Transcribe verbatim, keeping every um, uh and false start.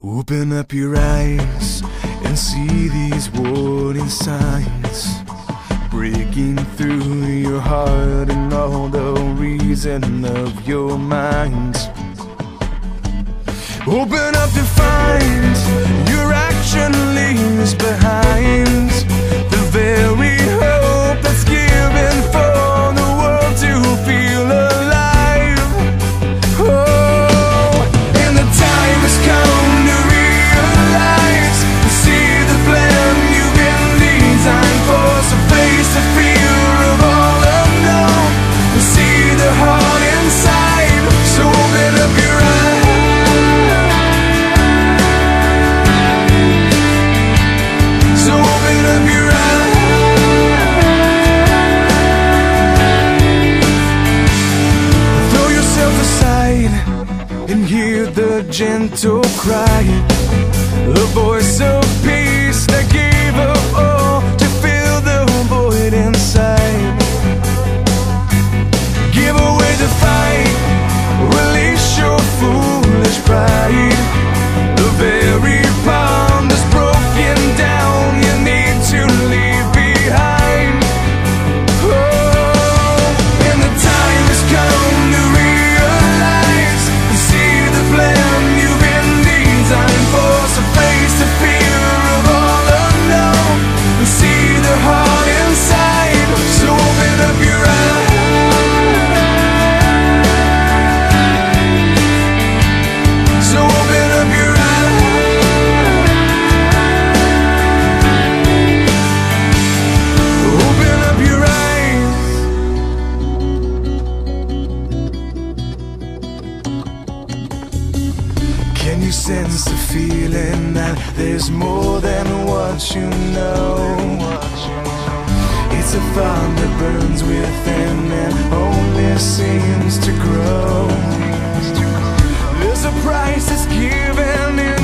Open up your eyes and see these warning signs breaking through your heart and all the reason of your mind. Open up to find your action leaves behind the very hope that's given for the world to feel alive. Oh, and the time has come to realize and see the plan you've been designed for. So face the fear of all unknown and see the heart inside. So open up your eyes. Gentle cry, the voice of peace that gave up all to fill the void inside. Give away the fight, release your foolish pride. The very bond is broken down, you need to leave behind. Oh, and the time has come to realize and see the plan designed for. So face the fear of all unknown and see the heart inside. So open up your eyes. So open up your eyes. Open up your eyes. Can you sense the feeling that there's more than what you know? It's a fire that burns within and only seems to grow. There's a price that's given in